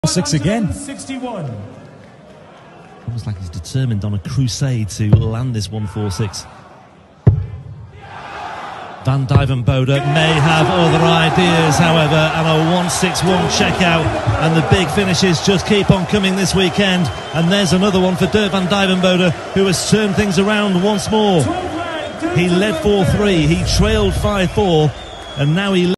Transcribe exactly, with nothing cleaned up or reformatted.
Six again. Almost like he's determined on a crusade to land this one four six. Van Duijvenbode may have other ideas, however, and a one six one checkout, and the big finishes just keep on coming this weekend. And there's another one for Dirk van Duijvenbode, who has turned things around once more. He led four three, he trailed five four, and now he